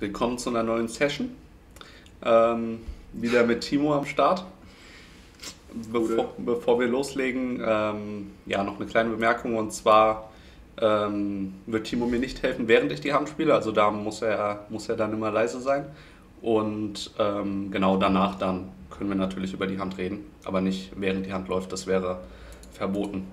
Willkommen zu einer neuen Session. Wieder mit Timo am Start. Bevor wir loslegen, ja, noch eine kleine Bemerkung, und zwar wird Timo mir nicht helfen, während ich die Hand spiele, also da muss er dann immer leise sein, und genau danach dann können wir natürlich über die Hand reden, aber nicht während die Hand läuft, das wäre verboten.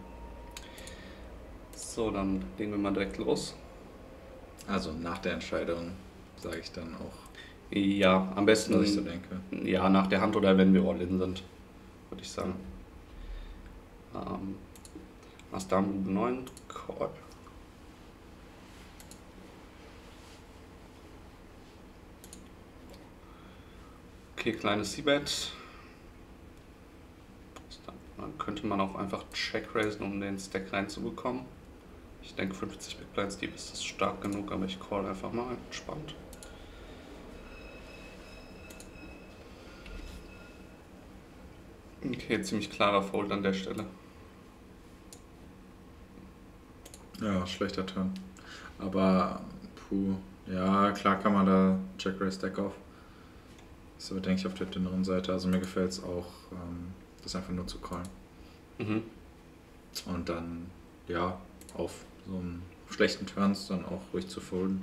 So, dann legen wir mal direkt los. Also nach der Entscheidung sage ich dann auch, Ja, am besten was ich so denke. ja, nach der Hand oder wenn wir All-In sind, würde ich sagen. Ass Dame Bube 9, Call. Okay, kleines C-Bet. Dann könnte man auch einfach Check raisen, um den Stack reinzubekommen. Ich denke 50 Big Blinds Deep ist das stark genug, aber ich call einfach mal entspannt. Okay, ziemlich klarer Fold an der Stelle. Ja, schlechter Turn. Aber, ja, klar kann man da Check Raise Deck auf. Ist aber, denke ich, auf der dünneren Seite. Also mir gefällt es auch, das einfach nur zu callen. Mhm. Und dann, ja, auf so einen schlechten Turns dann auch ruhig zu folden.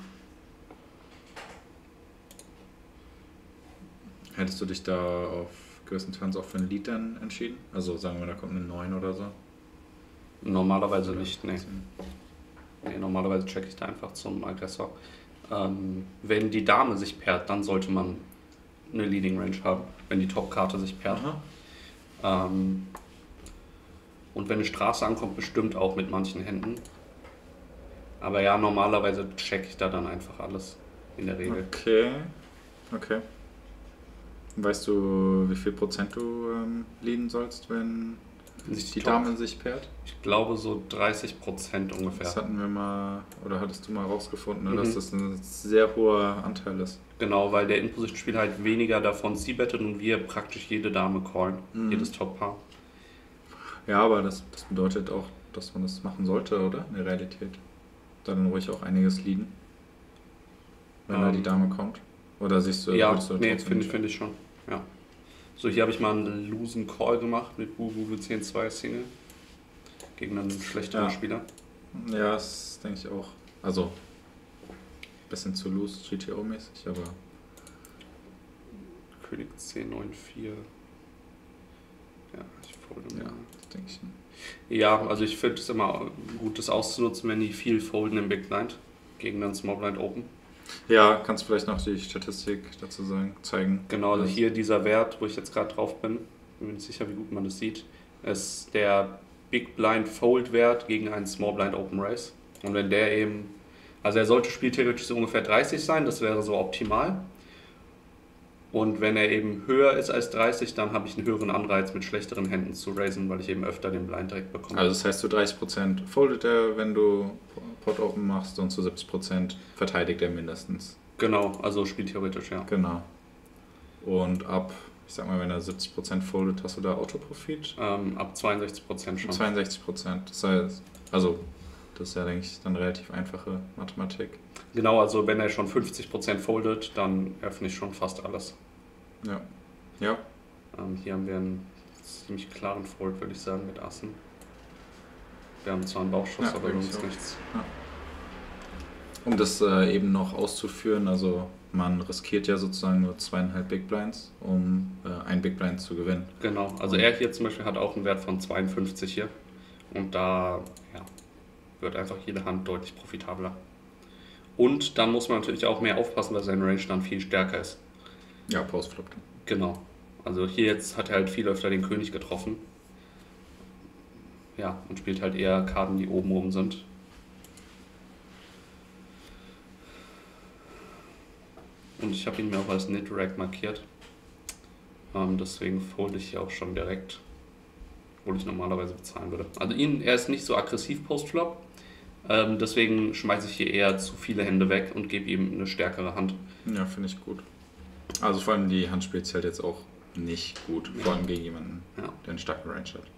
Hättest du dich da auf gewissen Turns auch für einen Lead dann entschieden? Also sagen wir, da kommt eine 9 oder so? Normalerweise nicht, nee. Nee, normalerweise checke ich da einfach zum Aggressor. Wenn die Dame sich pairt, dann sollte man eine Leading Range haben, wenn die Top-Karte sich pairt. Und wenn eine Straße ankommt, bestimmt auch mit manchen Händen. Aber ja, normalerweise checke ich da dann einfach alles, in der Regel. Okay. Weißt du, wie viel Prozent du leaden sollst, wenn die Dame sich pairt? Ich glaube so 30% ungefähr. Das hatten wir mal, oder hattest du mal rausgefunden, dass das ein sehr hoher Anteil ist. Genau, weil der In-Position-Spieler halt weniger davon C-bettet und wir praktisch jede Dame callen, jedes Top-Paar. Ja, aber das bedeutet auch, dass man das machen sollte, oder? In der Realität. Dann ruhig auch einiges leaden, wenn da die Dame kommt. Oder siehst du, ja, würdest du nee, trotzdem finde ich schon. Ja. So, hier habe ich mal einen losen Call gemacht mit Bube 10-2 Single gegen einen schlechteren Spieler. Ja, das denke ich auch. Also, ein bisschen zu loose GTO-mäßig, aber... König 10, 9, 4. Ja, ich folge mal. Ja, das denke ich. Ja, also ich finde es immer gut, das auszunutzen, wenn die viel folden im Big Blind gegen einen Small Blind Open. Ja, kannst du vielleicht noch die Statistik dazu zeigen? Genau, also hier dieser Wert, wo ich jetzt gerade drauf bin nicht sicher, wie gut man das sieht, ist der Big Blind Fold Wert gegen einen Small Blind Open Raise. Und wenn der eben, also er sollte spieltheoretisch so ungefähr 30 sein, das wäre so optimal. Und wenn er eben höher ist als 30, dann habe ich einen höheren Anreiz, mit schlechteren Händen zu raisen, weil ich eben öfter den Blind direkt bekomme. Also das heißt, zu 30% foldet er, wenn du Pot Open machst, und zu 70% verteidigt er mindestens. Genau, also spieltheoretisch, ja. Genau. Und ab, ich sag mal, wenn er 70% foldet, hast du da Autoprofit? Ab 62% schon. 62%. Das heißt, also das ist ja, denke ich, dann relativ einfache Mathematik. Genau, also wenn er schon 50% foldet, dann öffne ich schon fast alles. Ja. Hier haben wir einen ziemlich klaren Fold, würde ich sagen, mit Assen. Wir haben zwar einen Bauchschuss, aber sonst nichts. Ja. Um das eben noch auszuführen, also man riskiert ja sozusagen nur 2,5 Big Blinds, um ein Big Blind zu gewinnen. Genau, also er hier zum Beispiel hat auch einen Wert von 52 hier. Und da wird einfach jede Hand deutlich profitabler. Und dann muss man natürlich auch mehr aufpassen, weil seine Range dann viel stärker ist. Ja, Postflop. Genau. Also hier jetzt hat er halt viel öfter den König getroffen. Ja, und spielt halt eher Karten, die oben sind. Und ich habe ihn mir auch als Nid-Rack markiert. Deswegen folde ich hier auch schon direkt, obwohl ich normalerweise bezahlen würde. Also er ist nicht so aggressiv Postflop. Deswegen schmeiße ich hier eher zu viele Hände weg und gebe ihm eine stärkere Hand. Ja, finde ich gut. Also vor allem die Hand spielt halt jetzt auch nicht gut, vor allem gegen jemanden, der einen starken Range hat.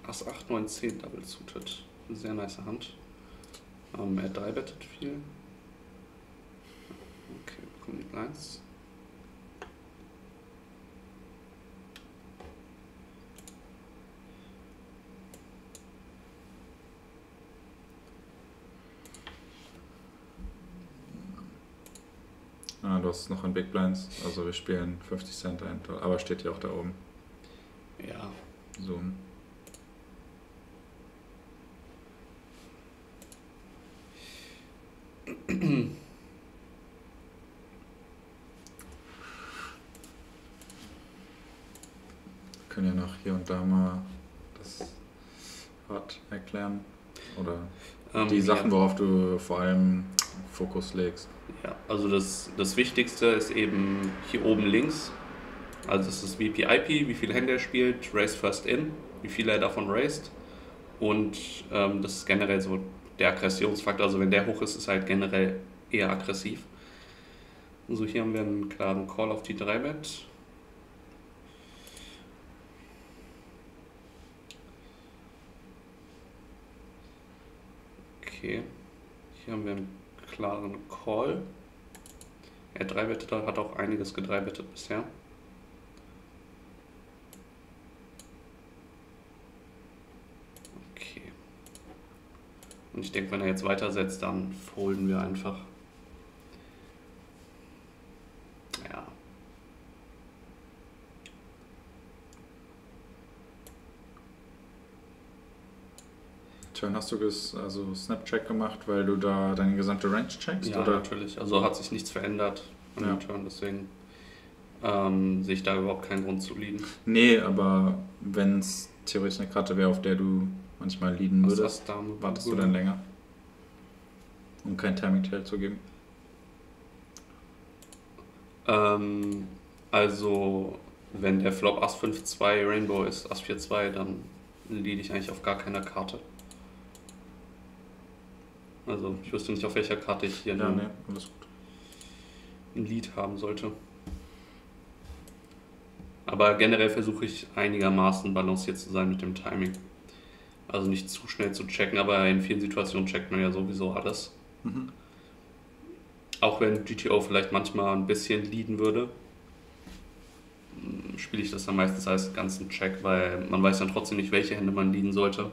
Ass 8, 9, 10 Double suited. Sehr nice Hand. Er 3 bettet viel. Okay, bekommen die Blinds. Ah, du hast noch ein Big Blinds, also wir spielen 50 Cent ein, aber steht ja auch da oben. Ja. So. Wir können ja noch hier und da mal das Rad erklären. Oder die Sachen, worauf du vor allem Fokus legst. Ja, also das Wichtigste ist eben hier oben links. Also es ist VP-IP, wie viele Hände er spielt, Raise First In, wie viele er davon raised. Und das ist generell so der Aggressionsfaktor. Also wenn der hoch ist, ist er halt generell eher aggressiv. Also hier haben wir einen klaren Call auf die 3-Bet. Okay, hier haben wir einen klaren Call. Er 3-bettet, hat auch einiges gedreibettet bisher. Okay. Und ich denke, wenn er jetzt weitersetzt, dann folden wir einfach. Ja. Turn hast du also Snap-Check gemacht, weil du da deine gesamte Range checkst? Ja, oder? natürlich. Also hat sich nichts verändert an dem Turn, deswegen sehe ich da überhaupt keinen Grund zu leaden. Nee, aber wenn es theoretisch eine Karte wäre, auf der du manchmal leaden würdest, wartest du dann länger, um kein Timing-Tail zu geben? Also, wenn der Flop Ass 5-2 Rainbow ist, Ass 4-2, dann lead ich eigentlich auf gar keiner Karte. Also, ich wüsste nicht, auf welcher Karte ich hier alles gut. ein Lead haben sollte. Aber generell versuche ich einigermaßen balanciert zu sein mit dem Timing. Also nicht zu schnell zu checken, aber in vielen Situationen checkt man ja sowieso alles. Mhm. Auch wenn GTO vielleicht manchmal ein bisschen leaden würde, spiele ich das dann meistens als ganzen Check, weil man weiß dann trotzdem nicht, welche Hände man leaden sollte.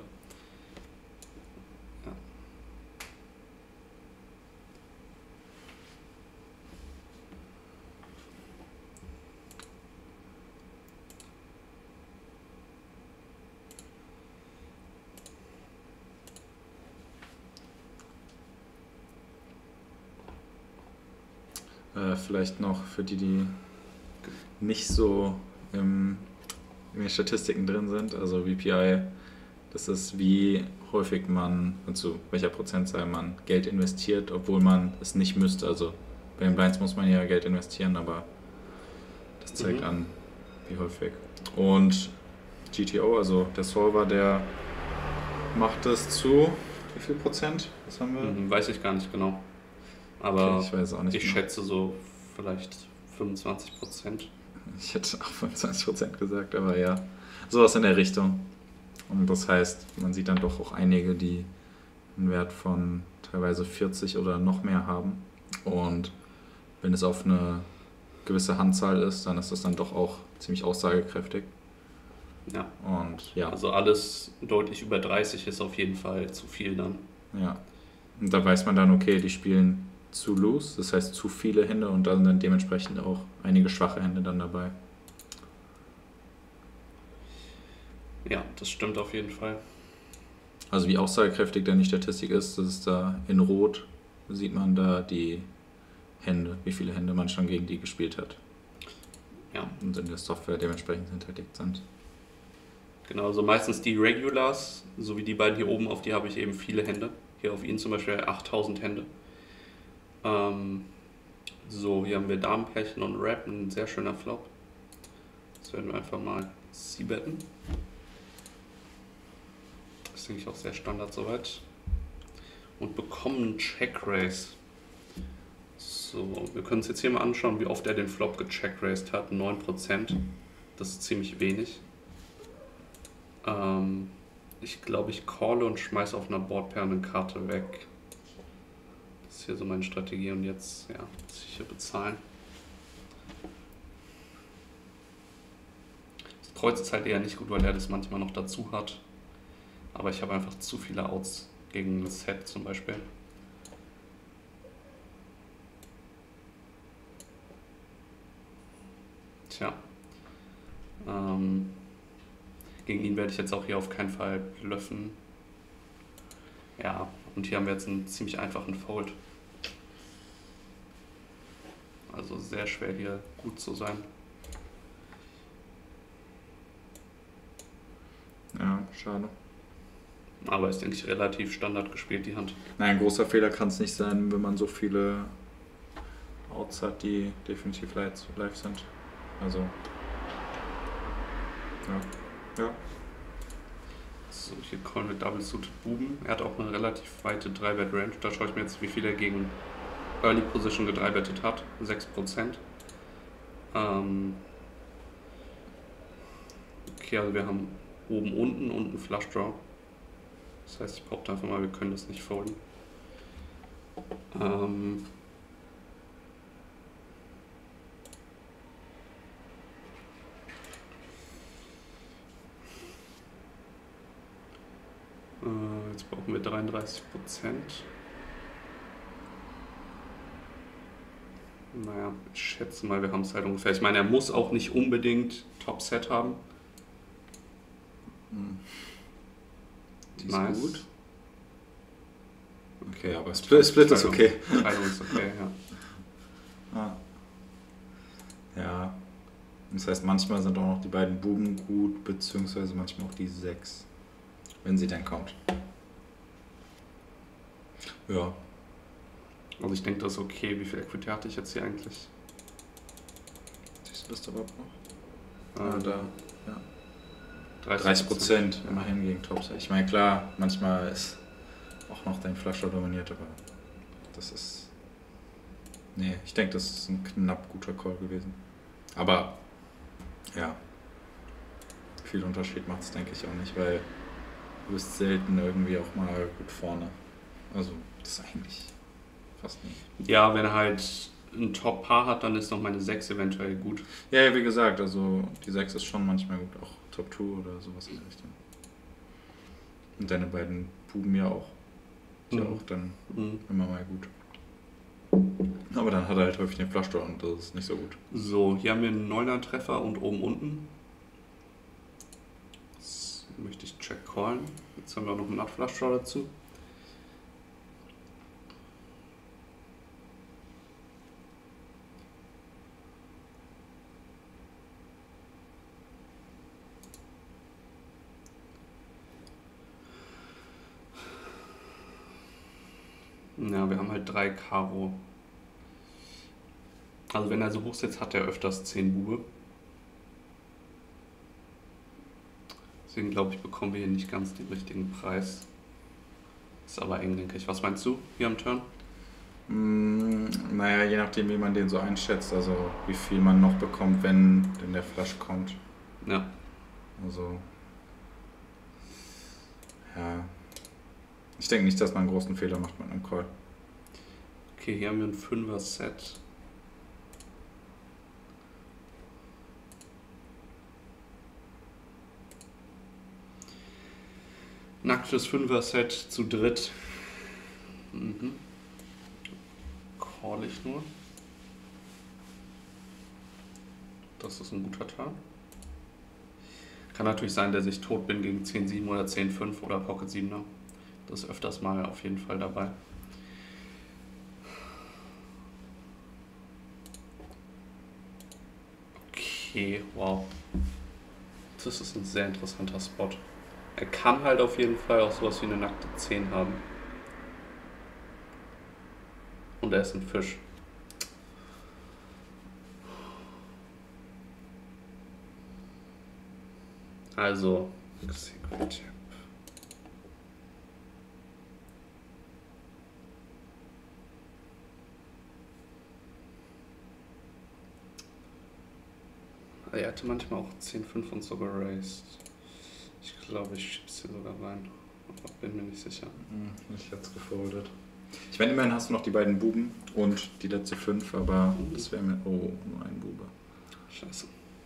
Vielleicht noch für die nicht so in den Statistiken drin sind, also VPI, das ist wie häufig man, zu welcher Prozentzahl man Geld investiert, obwohl man es nicht müsste. Also bei den Blinds muss man ja Geld investieren, aber das zeigt an, wie häufig. Und GTO, also der Solver, der macht es zu wie viel Prozent? Was haben wir? Weiß ich gar nicht genau. Aber okay, ich weiß auch nicht ich genau. schätze so vielleicht 25%. Ich hätte auch 25% gesagt, aber ja, sowas in der Richtung. Und das heißt, man sieht dann doch auch einige, die einen Wert von teilweise 40 oder noch mehr haben. Und wenn es auf eine gewisse Handzahl ist, dann ist das dann doch auch ziemlich aussagekräftig. Ja. Und ja. Also alles deutlich über 30 ist auf jeden Fall zu viel dann. Ja. Und da weiß man dann, okay, die spielen zu loose, das heißt zu viele Hände und dann dementsprechend auch einige schwache Hände dann dabei. Ja, das stimmt auf jeden Fall. Also wie aussagekräftig dann die Statistik ist, das ist da in Rot, sieht man da die Hände, wie viele Hände man schon gegen die gespielt hat. Ja. Und in der Software dementsprechend hinterlegt sind. Genau, also meistens die Regulars, so wie die beiden hier oben, auf die habe ich eben viele Hände. Hier auf ihn zum Beispiel 8000 Hände. So, hier haben wir Damenpärchen und Rap, ein sehr schöner Flop. Das werden wir einfach mal c-betten. Das ist, denke ich, auch sehr Standard soweit. Und bekommen einen Check-Raise. So, wir können uns jetzt hier mal anschauen, wie oft er den Flop gecheck-raised hat. 9%. Das ist ziemlich wenig. Ich glaube, ich calle und schmeiße auf einer Boardpair eine Karte weg. Das ist hier so meine Strategie und jetzt, ja, muss ich hier bezahlen. Das Kreuz ist halt eher nicht gut, weil er das manchmal noch dazu hat. Aber ich habe einfach zu viele Outs gegen das Set zum Beispiel. Tja. Gegen ihn werde ich jetzt auch hier auf keinen Fall bluffen. Ja, und hier haben wir jetzt einen ziemlich einfachen Fold. Also sehr schwer hier gut zu sein. Ja, schade. Aber ist, denke ich, relativ Standard gespielt, die Hand. Nein, ein großer Fehler kann es nicht sein, wenn man so viele Outs hat, die definitiv live sind. Also, ja. So, hier callen wir Double Suited Buben. Er hat auch eine relativ weite 3-Bet-Range. Da schaue ich mir jetzt, wie viel er gegen Early Position gedreibettet hat. 6%. Okay, also wir haben oben, unten und einen Flush Draw. Das heißt, ich behaupte einfach mal, wir können das nicht folden. Jetzt brauchen wir 33%. Naja, ich schätze mal, wir haben es halt ungefähr. Ich meine, er muss auch nicht unbedingt Top-Set haben. Die ist Nice. gut. Okay, aber Split ist okay. Teilung ist okay, ja. Ah. Ja. Das heißt, manchmal sind auch noch die beiden Buben gut, beziehungsweise manchmal auch die 6. Wenn sie dann kommt. Ja. Also ich denke, das ist okay. Wie viel Equity hatte ich jetzt hier eigentlich? Siehst du das überhaupt noch? Da. Ja. 30%. Immerhin gegen Topset. Ich meine, klar, manchmal ist auch noch dein Flusher dominiert, aber das ist... Nee, ich denke, das ist ein knapp guter Call gewesen. Aber, ja, viel Unterschied macht es, denke ich, auch nicht, weil du bist selten irgendwie auch mal gut vorne. Also, das ist eigentlich fast nie. Ja, wenn er halt ein Top-Paar hat, dann ist noch meine 6 eventuell gut. Ja, wie gesagt, also die 6 ist schon manchmal gut, auch Top 2 oder sowas in der Richtung. Und deine beiden Buben ja auch. Ist ja auch dann immer mal gut. Aber dann hat er halt häufig den Flushdraw und das ist nicht so gut. So, hier haben wir einen 9er-Treffer und oben unten. Jetzt möchte ich check callen. Jetzt haben wir auch noch einen Nut-Flushdraw dazu. Ja, wir haben halt 3 Karo. Also wenn er so hoch sitzt, hat er öfters 10 Bube. Deswegen glaube ich, bekommen wir hier nicht ganz den richtigen Preis. Ist aber eng, denke ich. Was meinst du hier am Turn? Naja, je nachdem, wie man den so einschätzt, also wie viel man noch bekommt, wenn denn der Flush kommt. Ja. Also, ja. Ich denke nicht, dass man einen großen Fehler macht mit einem Call. Okay, hier haben wir ein 5er-Set. Nacktes 5er-Set zu dritt. Call ich nur. Das ist ein guter Turn. Kann natürlich sein, dass ich tot bin gegen 10-7 oder 10-5 oder Pocket 7er. Das ist öfters mal auf jeden Fall dabei. Okay, wow. Das ist ein sehr interessanter Spot. Er kann halt auf jeden Fall auch sowas wie eine nackte 10 haben. Und er ist ein Fisch. Also, Secret Tip. Er hatte manchmal auch 10-5 und so geraced. Ich glaube, ich schieb's hier sogar rein. Aber bin mir nicht sicher. Ich hätte es gefoldet. Ich meine, immerhin hast du noch die beiden Buben und die letzte 5, aber das wäre mir... Oh, nur ein Bube. Scheiße.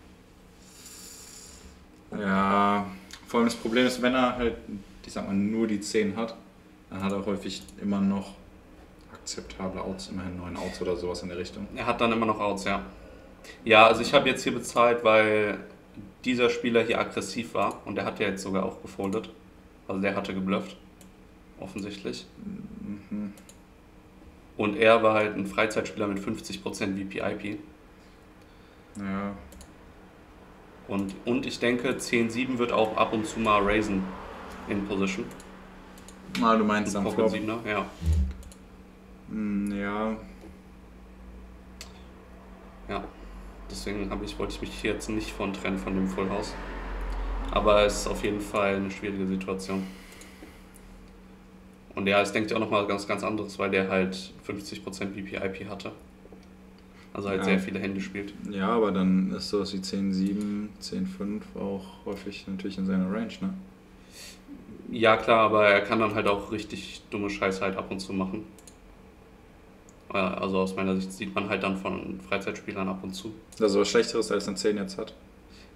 Ja, vor allem das Problem ist, wenn er halt, ich sag mal, nur die 10 hat, dann hat er häufig immer noch akzeptable Outs, immerhin 9 Outs oder sowas in der Richtung. Er hat dann immer noch Outs, ja. Ja, also ich habe jetzt hier bezahlt, weil dieser Spieler hier aggressiv war und der hat ja jetzt sogar auch gefoldet. Also der hatte geblufft, offensichtlich. Mhm. Und er war halt ein Freizeitspieler mit 50% VPIP. Ja. Und ich denke, 10-7 wird auch ab und zu mal raisen in Position. Ah, du meinst am Pocket Flop? 7er, ja. Ja. Ja. Deswegen wollte ich mich hier jetzt nicht von trennen von dem Full House. Aber es ist auf jeden Fall eine schwierige Situation. Und ja, es denkt ja auch nochmal ganz anderes, weil der halt 50% VPIP hatte. Also halt Ja. sehr viele Hände spielt. Ja, aber dann ist sowas wie 10-7, 10-5 auch häufig natürlich in seiner Range, ne? Ja klar, aber er kann dann halt auch richtig dumme Scheiße halt ab und zu machen. Also aus meiner Sicht sieht man halt dann von Freizeitspielern ab und zu. Also was Schlechteres als ein 10 jetzt hat.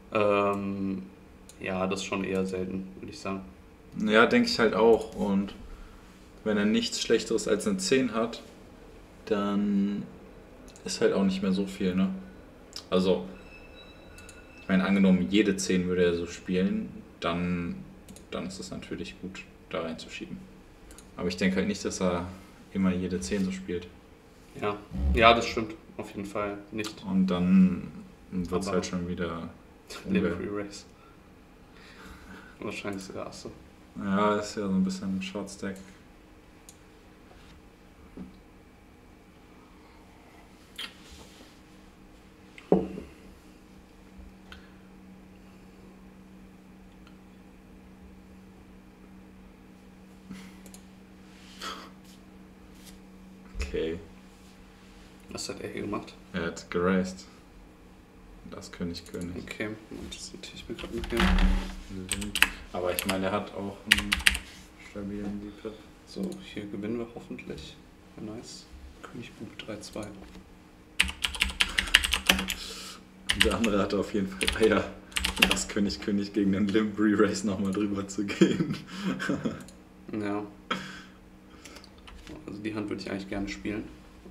Ja, das ist schon eher selten, würde ich sagen. Ja, denke ich halt auch. Und wenn er nichts Schlechteres als eine 10 hat, dann ist halt auch nicht mehr so viel, ne? Also, ich meine, angenommen, jede 10 würde er so spielen, dann ist es natürlich gut, da reinzuschieben. Aber ich denke halt nicht, dass er immer jede 10 so spielt. Ja, das stimmt. Auf jeden Fall nicht. Und dann wird es Aber halt schon wieder... Limb Free Race. Wahrscheinlich sogar Asse. Ja, ist ja so ein bisschen Short Stack. Okay, Was hat er hier gemacht? er hat geraced. Das König. Okay, und das notiere ich mir gerade mit hier. Aber ich meine, er hat auch einen stabilen Deep. So, hier gewinnen wir hoffentlich. Ja, nice. König Bube 3-2. Und der andere hatte auf jeden Fall Eier, das König gegen den Limb Re-Race nochmal drüber zu gehen. Ja. Also die Hand würde ich eigentlich gerne spielen.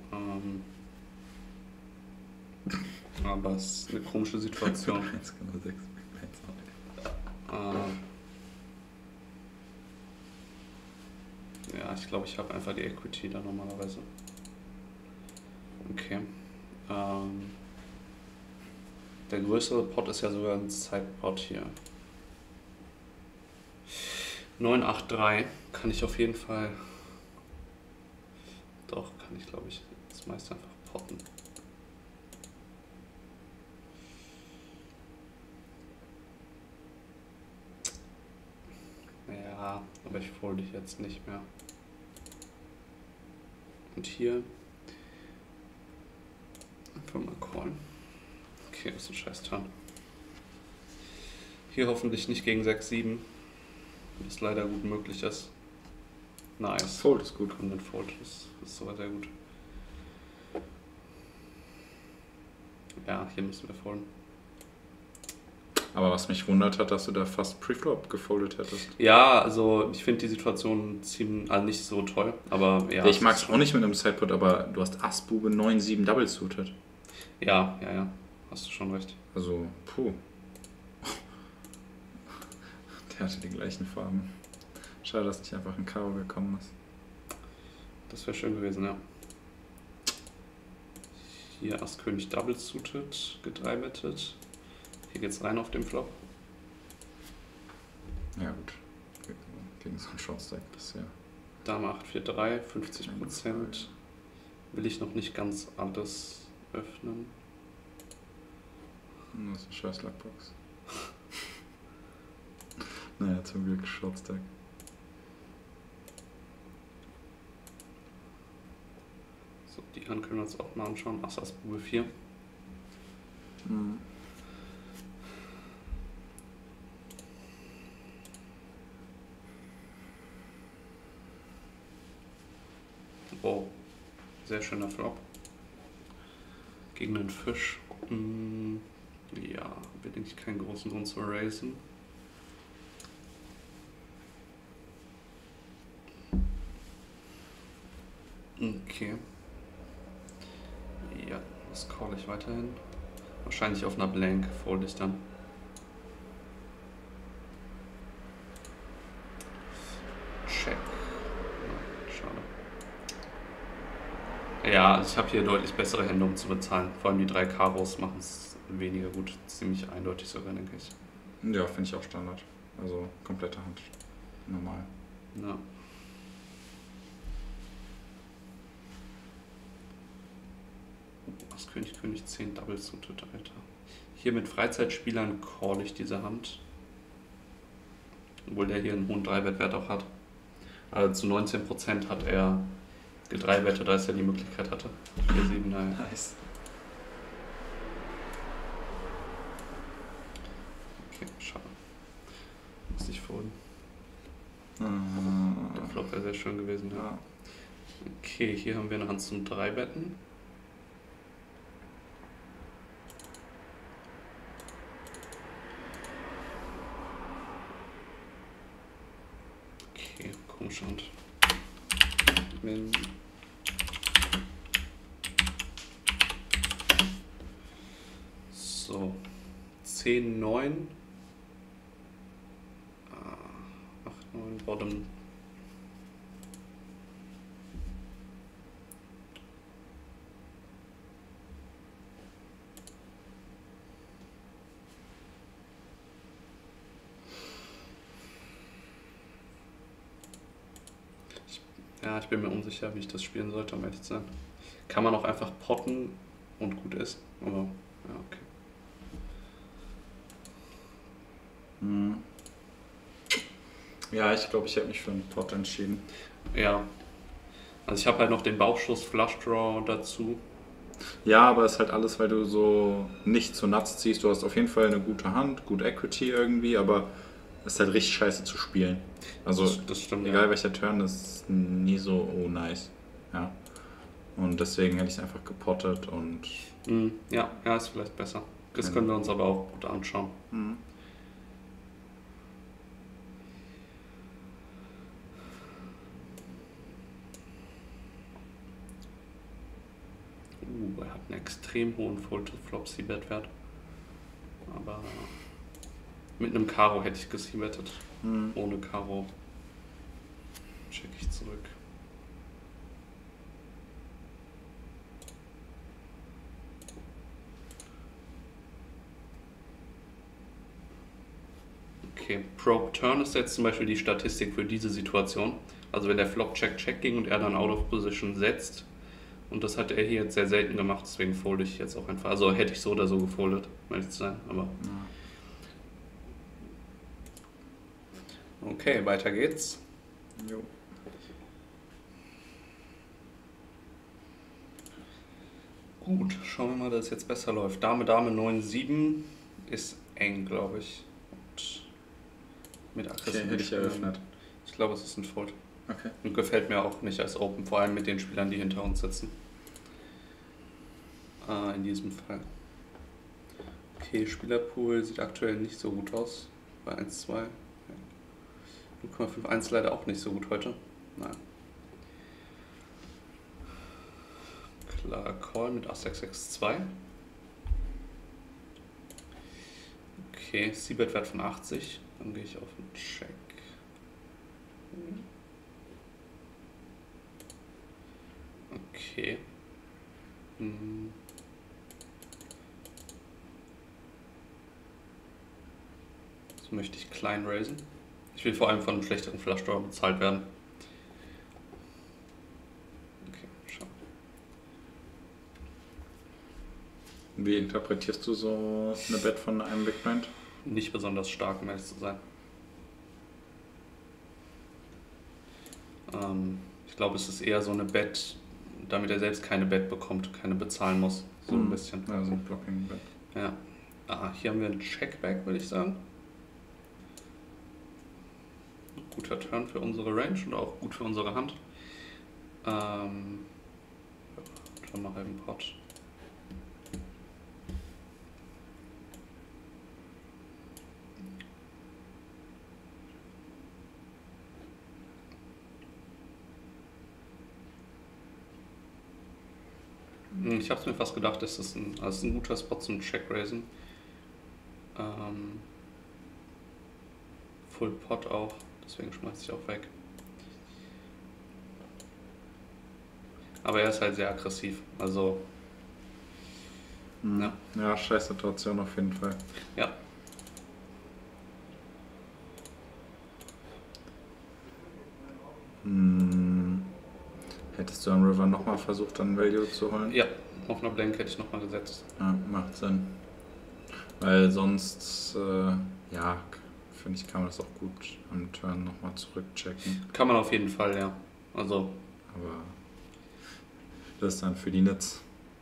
Aber es ist eine komische Situation. 1,6. Ja, ich glaube, ich habe einfach die Equity da normalerweise. Okay. Der größere Pot ist ja sogar ein Sidepot hier. 983 kann ich auf jeden Fall. Doch, kann ich glaube ich das meiste einfach potten. Ja, aber ich folge dich jetzt nicht mehr. Und hier einfach mal callen. Okay, das ist ein scheiß Turn. Hier hoffentlich nicht gegen 6-7, was leider gut möglich ist. Nice. Fold ist gut. Und den Fold ist sogar sehr gut. Ja, hier müssen wir folgen. Aber was mich wundert hat, dass du da fast Preflop gefoldet hättest. Ja, also ich finde die Situation nicht so toll, aber ja. Ich mag es auch nicht mit einem Sidepot, aber du hast Ass, Bube, 9-7 Double suited. Ja, hast du schon recht. Also, puh. Der hatte die gleichen Farben. Schade, dass nicht einfach ein Karo gekommen ist. Das wäre schön gewesen, ja. Hier Ass König Double suited, gedreibettet. Hier geht's rein auf dem Flop. Ja gut. Gegen so einen Shortstack ist ja... Dame 8-4-3, 50%. Will ich noch nicht ganz alles öffnen. Das ist eine scheiß Luckbox. Naja, zum Glück Shortstack. So, die Hand können wir uns auch mal anschauen. Ass, Ass, Bube 4. Mhm. Oh, sehr schöner Flop. Gegen den Fisch. Ja, bin ich keinen großen Grund zu raisen. Okay. Ja, das call ich weiterhin. Wahrscheinlich auf einer Blank fold ich dann. Check. Schade. Ja, also ich habe hier deutlich bessere Hände, um zu bezahlen. Vor allem die 3 Karos machen es weniger gut. Ziemlich eindeutig sogar, denke ich. Ja, finde ich auch Standard. Also komplette Hand. Normal. Ja. Was König, König 10 Double suited, Alter. Hier mit Freizeitspielern call ich diese Hand. Obwohl der hier einen hohen 3-Bet-Wert auch hat. Also zu 19% hat er gedreibettet, als er die Möglichkeit hatte. 4-7, nein. Nice. Okay, schade. Muss ich folgen. Der Flop wäre sehr schön gewesen, ja. Ja. Okay, hier haben wir eine Hand zum 3-Betten. Okay, komische Hand. Min. So, 10, 9. 8, 9, Bottom. Ja, ich bin mir unsicher, wie ich das spielen sollte, um ehrlich zu sein. Kann man auch einfach potten und gut ist, aber ja, okay. Ja, ich glaube, ich hätte mich für einen Pot entschieden. Ja, also ich habe halt noch den Bauchschuss Flush Draw dazu. Ja, aber es ist halt alles, weil du so nicht zu Nuts ziehst. Du hast auf jeden Fall eine gute Hand, gut Equity irgendwie, aber es ist halt richtig scheiße zu spielen. Also Das stimmt, egal ja. welcher Turn, das ist nie so nice. Ja. Und deswegen hätte ich es einfach gepottet und Ja, ja, ist vielleicht besser. Das Genau. können wir uns aber auch gut anschauen. Er hat einen extrem hohen Fold-to-Flop-C-Bet-Wert. Aber mit einem Karo hätte ich gesiebetet. Ohne Karo check ich zurück. Okay, Probe Turn ist jetzt zum Beispiel die Statistik für diese Situation. Also wenn der Flop Check ging und er dann Out of Position setzt. Und das hat er hier jetzt sehr selten gemacht, deswegen folde ich jetzt auch einfach. Also hätte ich so oder so gefoldet, um ehrlich zu sein. Aber okay, weiter geht's. Jo. Gut, schauen wir mal, dass es jetzt besser läuft. Dame, Dame 9-7 ist eng, glaube ich. Und mit aggressiven hätte ich Spielern. eröffnet. Ich glaube, es ist ein Fold. Okay. Und gefällt mir auch nicht als Open, vor allem mit den Spielern, die hinter uns sitzen. In diesem Fall. Okay, Spielerpool sieht aktuell nicht so gut aus. Bei 1-2. 0,51 leider auch nicht so gut heute. Nein. Klar, Call mit Ass-6-6-2. Okay, C-Bet-Wert von 80. Dann gehe ich auf den Check. Okay. So möchte ich klein raisen. Ich will vor allem von einem schlechteren Flush-Draw bezahlt werden. Okay, schau. Wie interpretierst du so eine Bet von einem Big Blind? Nicht besonders stark, um ehrlich zu sein. Ich glaube, es ist eher so eine Bet, damit er selbst keine Bet bekommt, keine bezahlen muss. So ein bisschen. Also ein Blocking-Bet. Ja. Hier haben wir einen Checkback, würde ich sagen. Ein guter Turn für unsere Range und auch gut für unsere Hand. Schon mal halben Pot. Ich habe es mir fast gedacht, das ist ein guter Spot zum Check-Raisen. Full Pot auch, deswegen schmeißt ich auch weg. Aber er ist halt sehr aggressiv, also ja. Ja, scheiß Situation auf jeden Fall. Ja. Hättest du am River nochmal versucht, dann Value zu holen? Ja, auf einer Blank hätte ich nochmal gesetzt. Ja, macht Sinn. Weil sonst, ja, finde ich, kann man das auch gut am Turn nochmal zurückchecken. Kann man auf jeden Fall, ja. Also. Aber das ist dann für die Nets.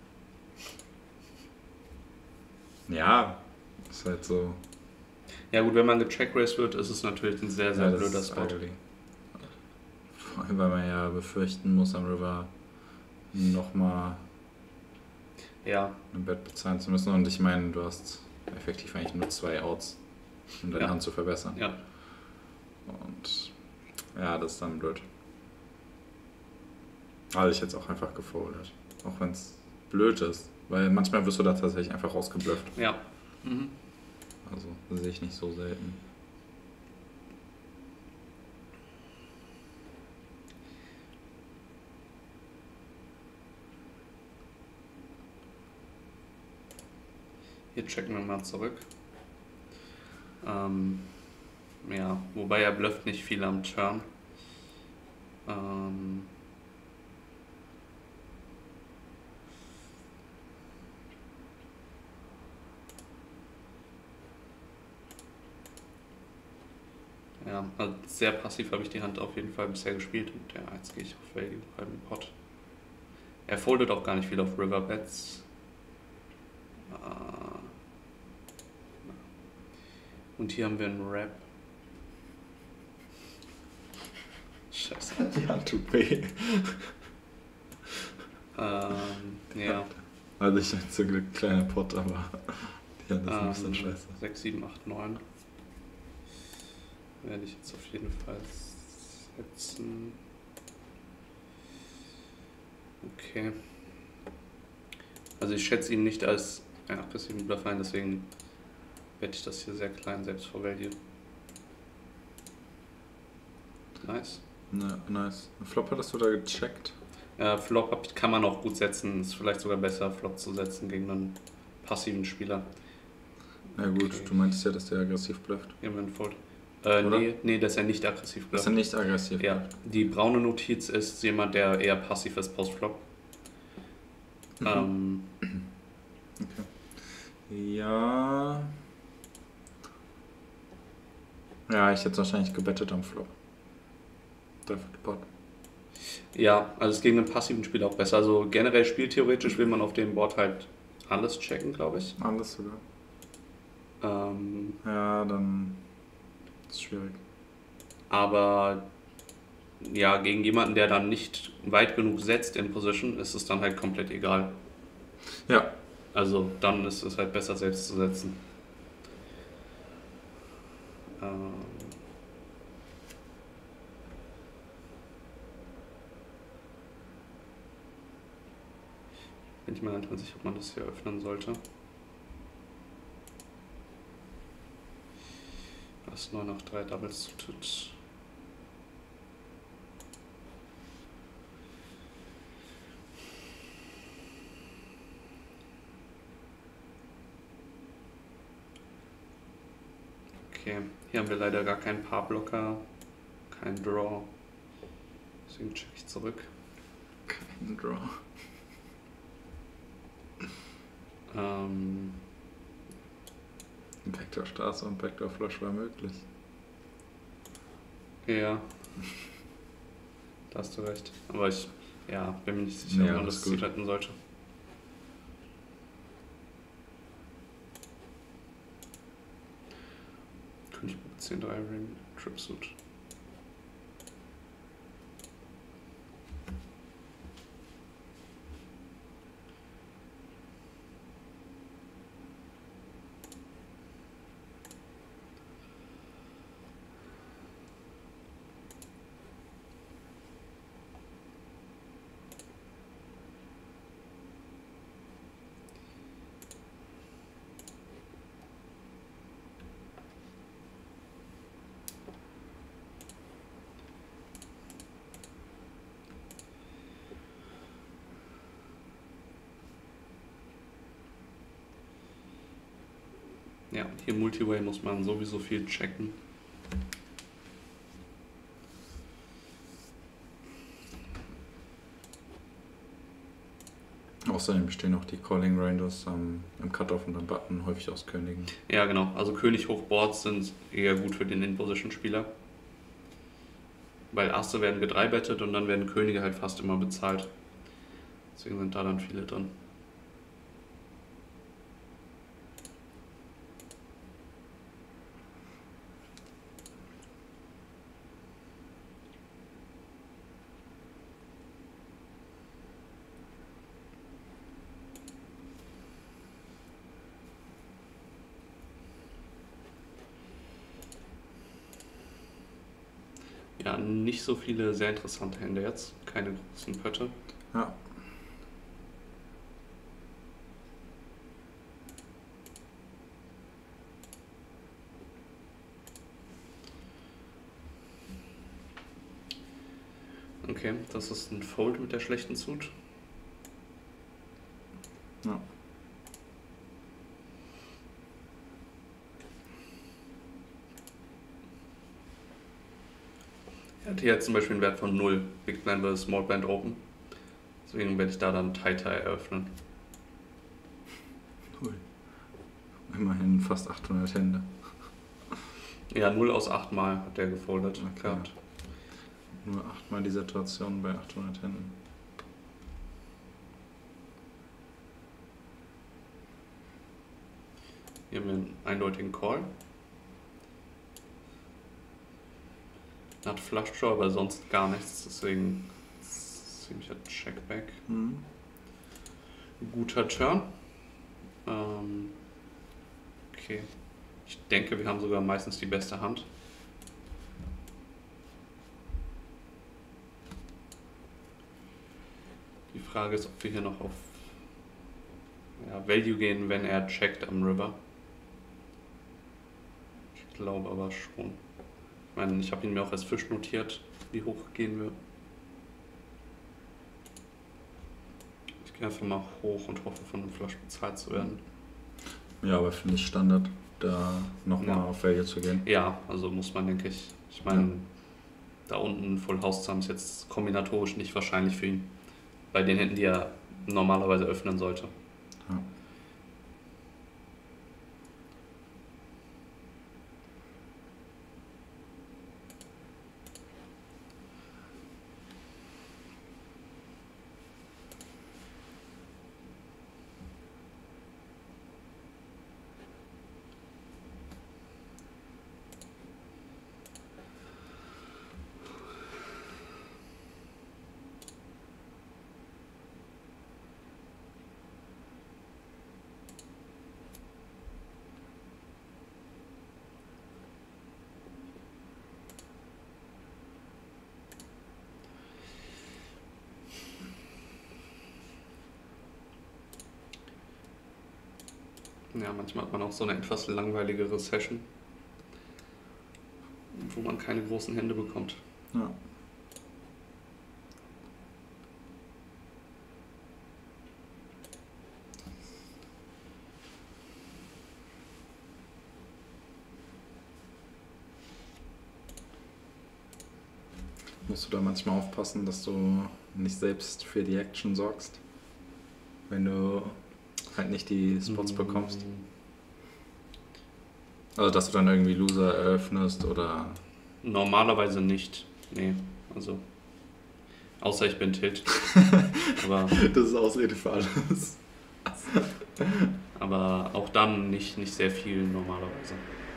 Ja, ist halt so. Ja gut, wenn man gecheckraced wird, ist es natürlich ein sehr, sehr blöder Spot. Ugly. Vor allem, weil man ja befürchten muss, am River nochmal ein Bet bezahlen zu müssen. Und ich meine, du hast effektiv eigentlich nur 2 Outs, um deine Hand zu verbessern. Ja. Und ja, das ist dann blöd. Also ich hätte es auch einfach gefoldet. Auch wenn es blöd ist. Weil manchmal wirst du da tatsächlich einfach rausgeblufft. Ja. Mhm. Also das sehe ich nicht so selten. Hier checken wir mal zurück. Ja, wobei er blufft nicht viel am Turn. Ja, also sehr passiv habe ich die Hand auf jeden Fall bisher gespielt und ja, jetzt gehe ich auf Value, halben Pot. Er foldet auch gar nicht viel auf River Bets. Und hier haben wir einen Rap. Scheiße. Die Hand tut weh. Ja. Also ich bin zum Glück kleiner Pot, aber die Hand ist ein bisschen scheiße. 6, 7, 8, 9. Werde ich jetzt auf jeden Fall setzen. Okay. Also ich schätze ihn nicht als aggressiven Bluff ein, deswegen wette ich das hier sehr klein, selbst vor Value. Nice. Ne, nice. Flop hattest du da gecheckt? Flop kann man auch gut setzen. Ist vielleicht sogar besser, Flop zu setzen gegen einen passiven Spieler. Na gut, Okay. du meintest ja, dass der aggressiv blufft. Jemand Fold. Oder? Nee, dass er nicht aggressiv Dass blufft. er nicht aggressiv Ja, blufft. die braune Notiz ist jemand, der eher passiv ist post-Flop. Okay. Ja. Ja, ich hätte wahrscheinlich gebettet am Flop. Dafür Pot. Ja, also es ist gegen einen passiven Spieler auch besser. Also generell spieltheoretisch will man auf dem Board halt alles checken, glaube ich. Alles sogar. Ja, dann ist es schwierig. Aber ja, gegen jemanden, der dann nicht weit genug setzt in Position, ist es dann halt komplett egal. Ja. Also dann ist es halt besser, selbst zu setzen. Bin ich mir nicht mal sicher, ob man das hier öffnen sollte. Das 9 nach 3 Doubles suited. Okay, hier haben wir leider gar keinen Paarblocker, kein Draw. Deswegen check ich zurück. Kein Draw. Backdoor Straße und Backdoor Flush war möglich. Ja. Da hast du recht. Aber ich bin mir nicht sicher, ob man das Ziel retten sollte. König 10-3 Ring, Trip Suit. Ja, hier Multiway muss man sowieso viel checken. Außerdem bestehen auch die Calling Ranges im Cutoff und am Button häufig aus Königen. Ja, genau. Also König Hochboards sind eher gut für den In-Position-Spieler. Weil Asse werden gedreibettet und dann werden Könige halt fast immer bezahlt. Deswegen sind da dann viele drin. Ja, nicht so viele sehr interessante Hände jetzt. Keine großen Pötte. Ja. Okay, das ist ein Fold mit der schlechten Suit. Ja. Er hat hier jetzt zum Beispiel einen Wert von 0. Big Blind vs Small Blind Open. Deswegen werde ich da dann Tighter eröffnen. Cool. Immerhin fast 800 Hände. Ja, 0 aus 8 Mal hat der gefoldet Okay. gehabt. Nur 8 Mal die Situation bei 800 Händen. Hier haben wir einen eindeutigen Call. Hat Flush Draw, aber sonst gar nichts, deswegen ziemlicher Checkback. Mhm. Guter Turn. Okay. Ich denke, wir haben sogar meistens die beste Hand. Die Frage ist, ob wir hier noch auf Value gehen, wenn er checkt am River. Ich glaube aber schon. Ich meine, ich habe ihn mir auch als Fisch notiert, wie hoch gehen wir. Ich gehe einfach mal hoch und hoffe, von einem Flush bezahlt zu werden. Ja, aber finde ich Standard, da nochmal Ja. auf Value zu gehen. Ja, also muss man, denke ich. Ich meine, da unten Full House zu haben, ist jetzt kombinatorisch nicht wahrscheinlich für ihn. Bei den Händen, die er normalerweise öffnen sollte. Ja. Ja, manchmal hat man auch so eine etwas langweiligere Session, wo man keine großen Hände bekommt. Ja. Musst du da manchmal aufpassen, dass du nicht selbst für die Action sorgst, wenn du halt nicht die Spots bekommst? Also dass du dann irgendwie Loser eröffnest oder... Normalerweise nicht. Nee, also. Außer ich bin Tilt. Das ist Ausrede für alles. Aber auch dann nicht sehr viel normalerweise.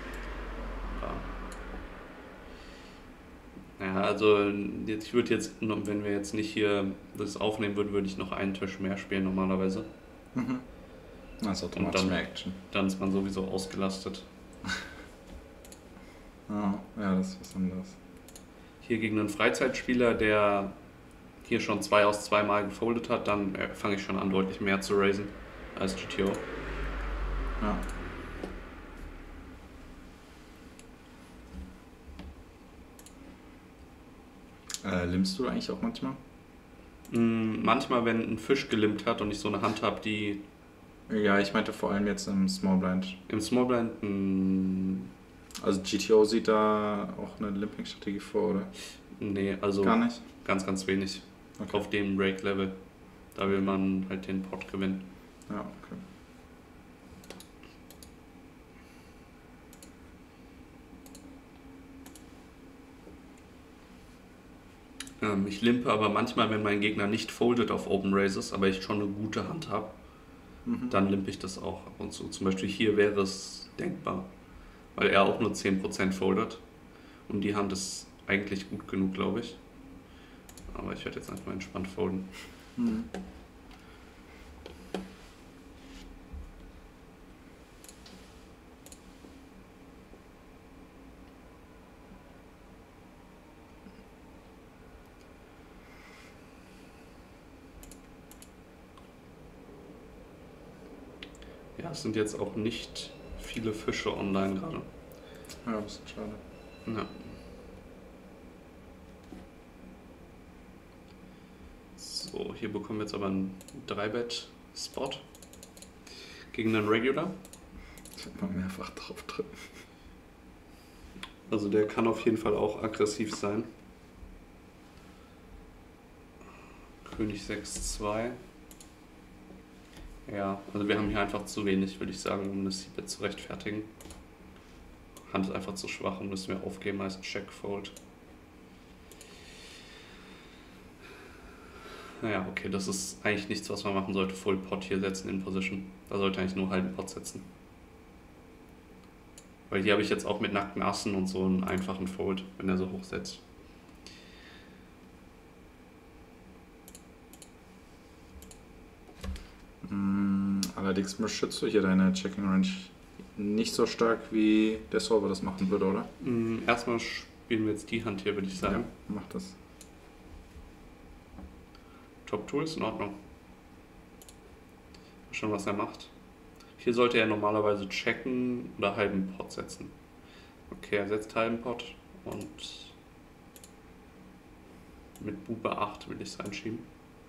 Ja, also ich würde jetzt, wenn wir jetzt nicht hier das aufnehmen würden, würde ich noch einen Tisch mehr spielen normalerweise. Mhm. Das ist automatisch dann- mehr Action. Dann ist man sowieso ausgelastet. Ja, das ist was anderes. Hier gegen einen Freizeitspieler, der hier schon 2 aus 2 Mal gefoldet hat, dann fange ich schon an, deutlich mehr zu raisen als GTO. Ja. Limmst du eigentlich auch manchmal? Manchmal, wenn ein Fisch gelimmt hat und ich so eine Hand habe, die Ja, ich meinte vor allem jetzt im Small Blind. Im Small Blind, Also GTO sieht da auch eine Limping-Strategie vor, oder? nee, also Gar nicht? ganz, ganz wenig. Okay. Auf dem Break-Level. Da will man halt den Pot gewinnen. Ja, okay. Ich limpe aber manchmal, wenn mein Gegner nicht foldet auf Open Raises, aber ich schon eine gute Hand habe, dann limpe ich das auch ab und zu. Zum Beispiel hier wäre es denkbar, weil er auch nur 10% foldet. Und die Hand ist eigentlich gut genug, glaube ich. Aber ich werde jetzt einfach entspannt folden. Mhm. Ja, es sind jetzt auch nicht viele Fische online gerade. Ja, ein bisschen schade. Ja. So, hier bekommen wir jetzt aber einen 3-Bet-Spot gegen einen Regular. Ich werde mal mehrfach drauf drücken. Also der kann auf jeden Fall auch aggressiv sein. König 6-2. Ja, also wir haben hier einfach zu wenig, würde ich sagen, um das C-Bet zu rechtfertigen. Hand ist einfach zu schwach und müssen wir aufgeben als Check-Fold. Naja, okay, das ist eigentlich nichts, was man machen sollte. Full Pot hier setzen in Position. Da sollte eigentlich nur halben Pot setzen. Weil hier habe ich jetzt auch mit nackten Assen und so einen einfachen Fold, wenn er so hoch setzt. Allerdings beschützt du hier deine Checking Range nicht so stark, wie der Solver das machen würde, oder? Erstmal spielen wir jetzt die Hand hier, würde ich sagen. Ja, mach das. Top Tool ist in Ordnung. Schon was er macht. Hier sollte er normalerweise checken oder halben Pot setzen. Okay, er setzt halben Pot und mit Bube 8 will ich es reinschieben.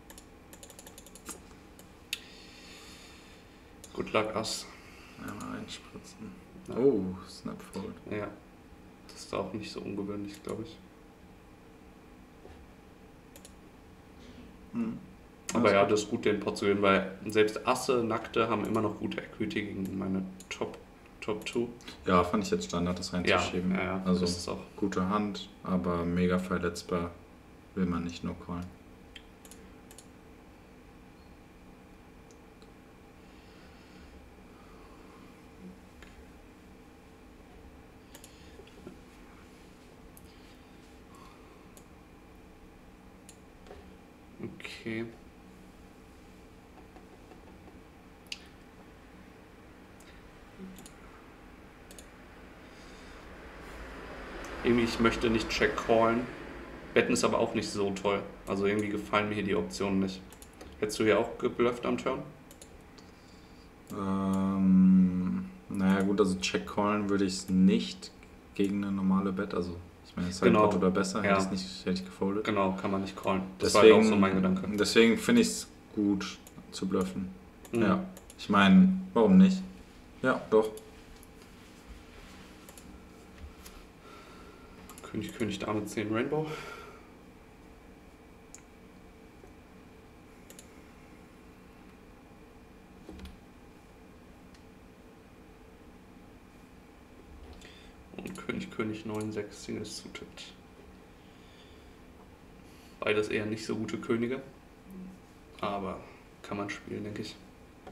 Good luck, Ass. Einmal einspritzen. Ja. Oh, Snap Fold. Ja, das ist auch nicht so ungewöhnlich, glaube ich. Aber ja, das ist gut, den Pot zu gewinnen, weil selbst Asse, Nackte haben immer noch gute Equity gegen meine Top 2. Ja, fand ich jetzt Standard, das reinzuschieben. Ja, also das ist auch gute Hand, aber mega verletzbar will man nicht nur callen. okay. Irgendwie, ich möchte nicht check callen. Betten ist aber auch nicht so toll. Also irgendwie gefallen mir hier die Optionen nicht. Hättest du hier auch geblufft am Turn? Naja gut, also Check callen würde ich es nicht gegen eine normale Bet. Also ich meine, es ist halt Genau. Pot oder besser, Ja. hätte ich gefoldet. Genau, kann man nicht callen. Das war halt auch so mein Gedanke. Deswegen finde ich es gut zu bluffen. Mhm. Ja. Ich meine, warum nicht? Ja, doch. König, Dame 10 Rainbow. Und König 9, 6 Singles suited. Beides eher nicht so gute Könige. Aber kann man spielen, denke ich.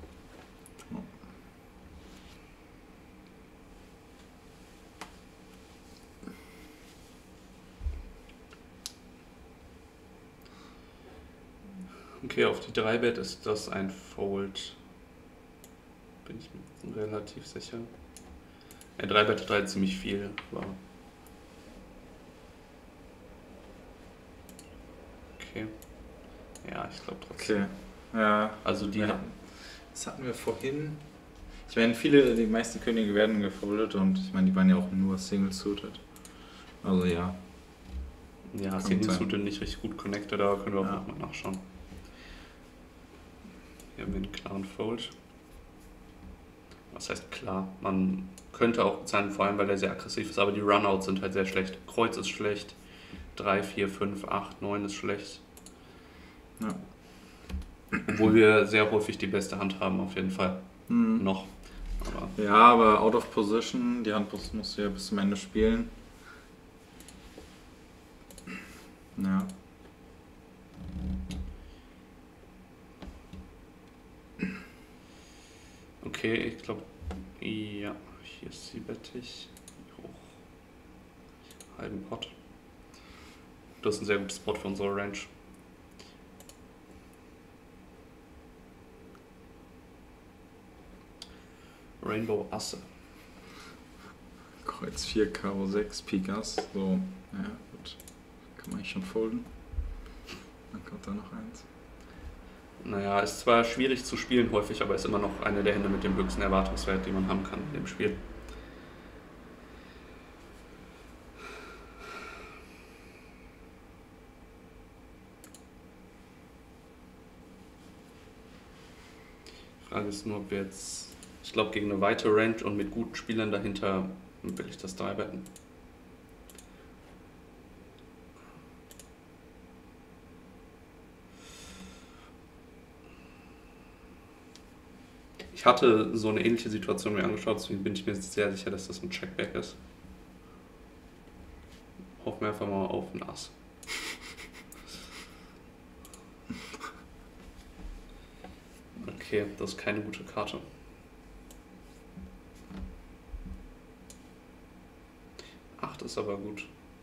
Okay, auf die 3-Bet ist das ein Fold. Bin ich mir relativ sicher. Ja, 3-Bet 3 ziemlich viel, aber okay. Ja, ich glaube trotzdem. Okay. Ja. Also die Ja. Das hatten wir vorhin. Ich meine, die meisten Könige werden gefoldet und ich meine, die waren ja auch nur Single-suited. Also ja. Ja, Kann Single sein. Suited nicht richtig gut connected, aber können wir auch Ja. nochmal nachschauen. Hier haben wir einen klaren Fold. was heißt klar, man könnte auch bezahlen, vor allem weil er sehr aggressiv ist, aber die Runouts sind halt sehr schlecht. Kreuz ist schlecht, 3, 4, 5, 8, 9 ist schlecht. Ja. Obwohl wir sehr häufig die beste Hand haben, auf jeden Fall. Noch. Aber Ja, aber out of position, die Hand musst du ja bis zum Ende spielen. Ja. okay, ich glaube, ja, hier ist sie bettig. Hoch. Halben Pot. Das ist ein sehr guter Spot für unsere Range. Rainbow Asse. Kreuz 4, Karo 6, Pik Ass. So, ja, gut. Kann man eigentlich schon folden. Dann kommt da noch eins. Naja, ist zwar schwierig zu spielen häufig, aber ist immer noch eine der Hände mit dem höchsten Erwartungswert, die man haben kann in dem Spiel. Die Frage ist nur, ob wir jetzt, ich glaube, gegen eine weite Range und mit guten Spielern dahinter will ich das 3 betten. Ich hatte so eine ähnliche Situation mir angeschaut, deswegen bin ich mir sehr sicher, dass das ein Checkback ist. Hoffen wir einfach mal auf ein Ass. Okay, das ist keine gute Karte. Acht ist aber gut.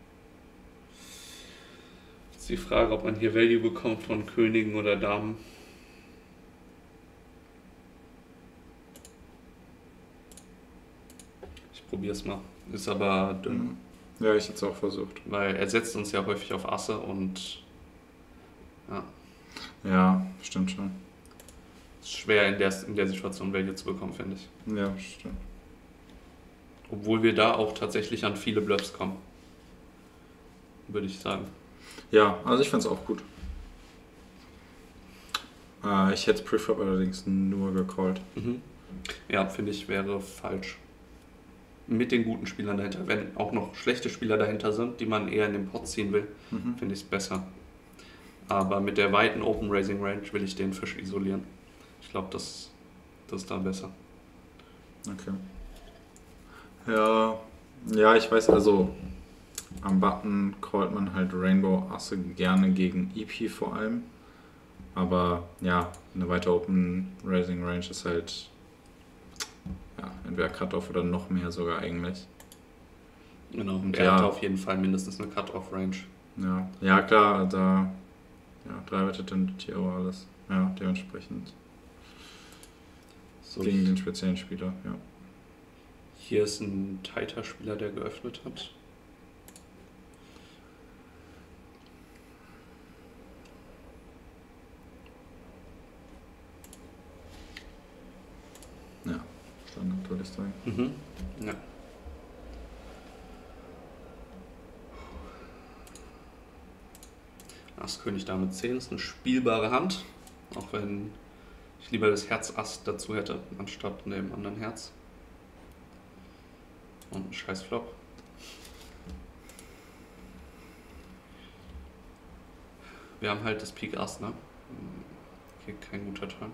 Jetzt die Frage, ob man hier Value bekommt von Königen oder Damen. Ich probiere es mal. Ist aber dünn. Ja, ich hätte es auch versucht. Weil er setzt uns ja häufig auf Asse und ja. Ja, stimmt schon. Ist schwer in der Situation Value zu bekommen, finde ich. Ja, stimmt. Obwohl wir da auch tatsächlich an viele Bluffs kommen. Würde ich sagen. Ja, also ich fand es auch gut. Ich hätte Prefab allerdings nur gecallt. Ja, finde ich, wäre falsch. Mit den guten Spielern dahinter. Wenn auch noch schlechte Spieler dahinter sind, die man eher in den Pot ziehen will, finde ich es besser. Aber mit der weiten Open Raising Range will ich den Fisch isolieren. Ich glaube, das ist da besser. Okay. Ja, ich weiß, also am Button callt man halt Rainbow Asse gerne gegen EP vor allem. Aber ja, eine weiter Open Raising Range ist halt ja, entweder Cut-Off oder noch mehr sogar eigentlich. Genau, und Und er ja. hat auf jeden Fall mindestens eine Cut-Off-Range. Ja, klar, da 3 wettet dann Tio alles. Ja, dementsprechend So, gegen den speziellen Spieler, ja. hier ist ein tighter Spieler, der geöffnet hat. Ja, Standard würde ich sagen. Ja. Ass König Dame 10 ist eine spielbare Hand, auch wenn ich lieber das Herz Ass dazu hätte, anstatt dem anderen Herz. Und ein scheiß Flop. Wir haben halt das Pik Ass, ne? Okay, kein guter Turn.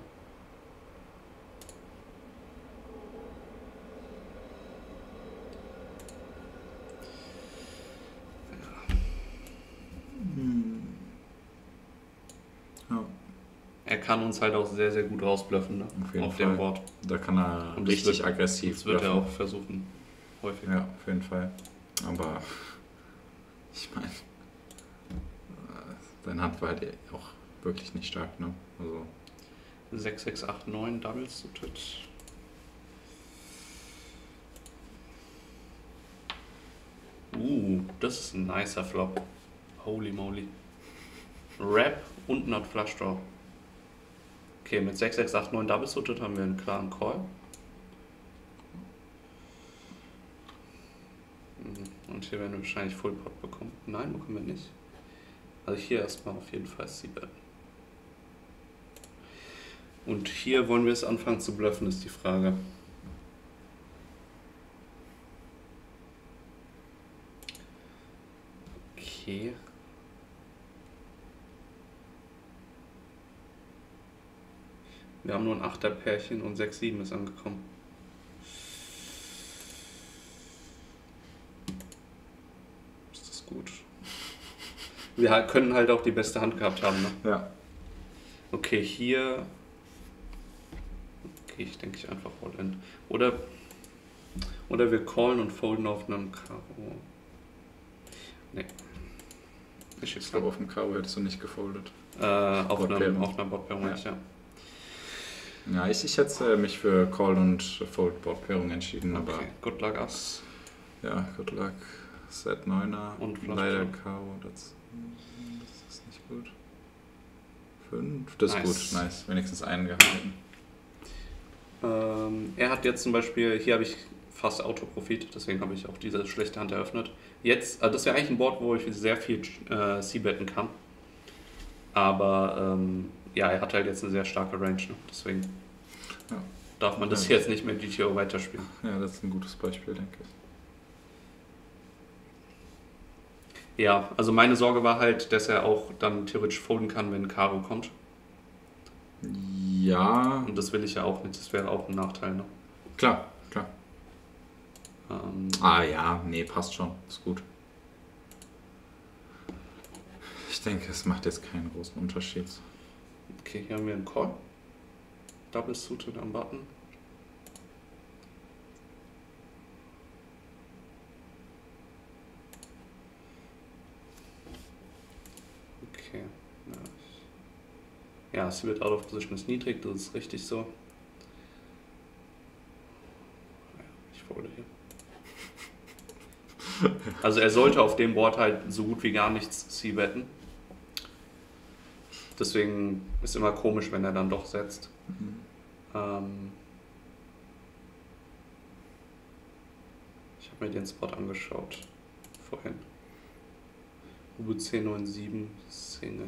Ja, Er kann uns halt auch sehr, sehr gut rausbluffen, ne? auf jeden Auf Fall. dem Board. Da kann er Und das richtig wird- aggressiv Das wird er bluffen. auch versuchen. Häufig. Ja, auf jeden Fall. Aber ich meine, deine Hand war halt auch wirklich nicht stark, ne? Also 6, 6, 8, 9, Double suited. Das ist ein nicer Flop. Holy moly. Rap und Not Flush Draw. Okay, mit 6, 6, 8, 9 Double suited haben wir einen klaren Call. Und hier werden wir wahrscheinlich Full Pot bekommen. Nein, bekommen wir nicht. Also hier erstmal auf jeden Fall C-Bet. Und hier wollen wir es anfangen zu bluffen, ist die Frage. Okay. Wir haben nur ein 8er-Pärchen und 6-7 ist angekommen. Ist das gut? Wir können halt auch die beste Hand gehabt haben, ne? Ja. Okay, hier... Okay, ich denke ich einfach all in. Oder wir callen und folden auf einem Karo. Nee. Ich glaube, auf dem Karo hättest du nicht gefoldet. Auf einer Bot-Pairung, ja. Ja, ich hätte mich für Call und Fold Bot-Pairung entschieden, aber... Okay, good luck Ass. Ja, good luck. Set 9er Und leider Karo. Das ist nicht gut. 5, das ist gut, nice. Wenigstens einen gehalten. Er hat jetzt zum Beispiel, hier habe ich fast Autoprofit, deswegen habe ich auch diese schlechte Hand eröffnet. Jetzt, das wäre eigentlich ein Board, wo ich sehr viel C-betten kann. Aber ja, er hat halt jetzt eine sehr starke Range, ne? Deswegen darf man das jetzt nicht mit GTO weiterspielen. Ja, das ist ein gutes Beispiel, denke ich. Ja, also meine Sorge war halt, dass er auch dann theoretisch folden kann, wenn Karo kommt. Ja. Und das will ich ja auch nicht, das wäre auch ein Nachteil, ne? Klar. Ja, nee, passt schon, ist gut. Ich denke, es macht jetzt keinen großen Unterschied. Okay, hier haben wir einen Call. Double suited am Button. Okay. Ja, sie wird out of position ist niedrig, das ist richtig so. Ich folge hier. Also er sollte auf dem Board halt so gut wie gar nichts C-betten. Deswegen ist immer komisch, wenn er dann doch setzt. Ich habe mir den Spot angeschaut vorhin. UBC97 Single.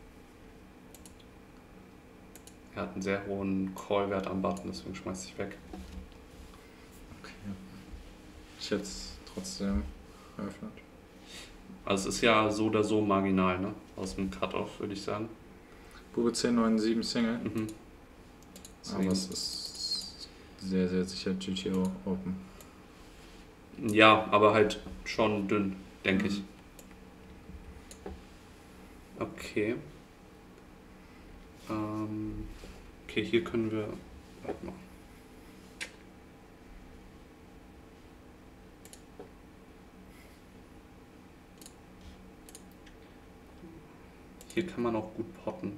Er hat einen sehr hohen Call-Wert am Button, deswegen schmeiß ich weg. Okay. Ich hätte es trotzdem eröffnet. Also es ist ja so oder so marginal, ne? Aus dem Cut-Off, würde ich sagen. Bube 1097 Single. Deswegen. Aber es ist sehr, sehr sicher GTO Open. Ja, aber halt schon dünn, denke ich. Okay. Okay, hier können wir... Warte mal. Hier kann man auch gut potten.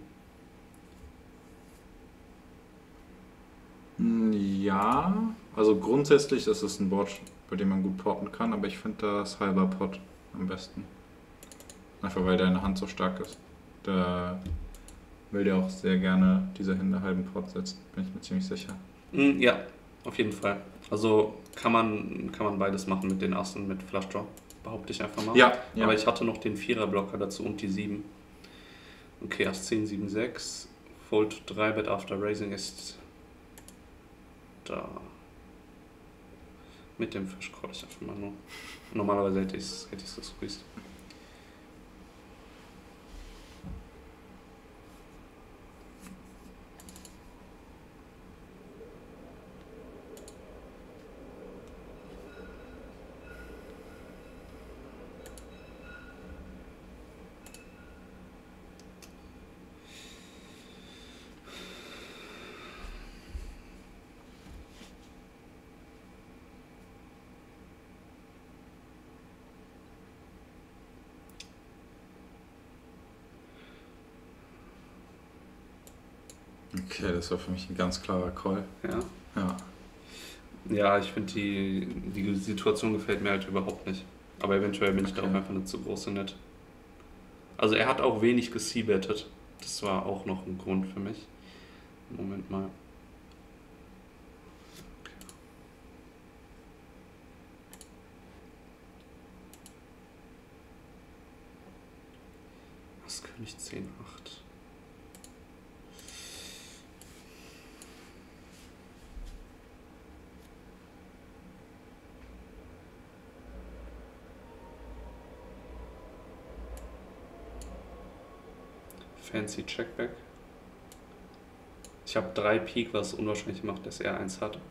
Ja, also grundsätzlich ist es ein Board, bei dem man gut potten kann, aber ich finde das halber Pot am besten. Einfach weil deine Hand so stark ist. Da will der auch sehr gerne diese Hände halben Pot setzen, bin ich mir ziemlich sicher. Ja, auf jeden Fall. Also kann man beides machen mit den Assen, mit Flush Draw, behaupte ich einfach mal. Ja. Aber ich hatte noch den 4er-Blocker dazu und die 7. Okay, Ass 10, 7, 6. Fold 3 Bet after Raising ist da. Mit dem Fisch call ich einfach mal nur. Normalerweise hätte ich es gesqueezed. Okay, das war für mich ein ganz klarer Call. Ja. Ja, ich finde die Situation gefällt mir halt überhaupt nicht. Aber eventuell bin ich da auch einfach eine zu große Net. Also er hat auch wenig gecbettet. Das war auch noch ein Grund für mich. Moment mal. Was König 10, 8. Fancy Checkback. Ich habe 3 Pik, was unwahrscheinlich macht, dass er 1 hat.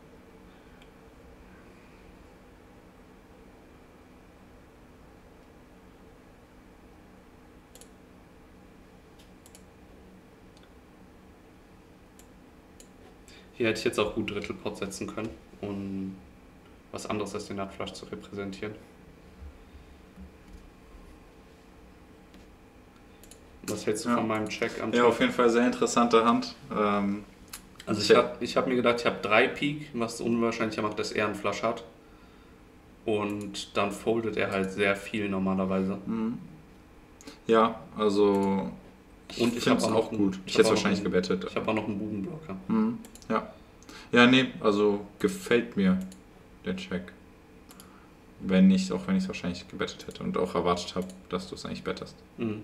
Hier hätte ich jetzt auch gut Drittelpot setzen können, um was anderes als den Nutflush zu repräsentieren. Was hältst du von meinem Check am Top? Ja, auf jeden Fall sehr interessante Hand. Also ich hab mir gedacht, ich habe 3 Pik, was unwahrscheinlicher macht, dass er einen Flush hat. Und dann foldet er halt sehr viel normalerweise. Ja, also und ich habe auch noch gut. Ich hätte es wahrscheinlich gebettet. Ich habe auch noch einen Bubenblocker. Ja. Ja, nee, also gefällt mir der Check. Auch wenn ich es wahrscheinlich gebettet hätte und auch erwartet habe, dass du es eigentlich bettest.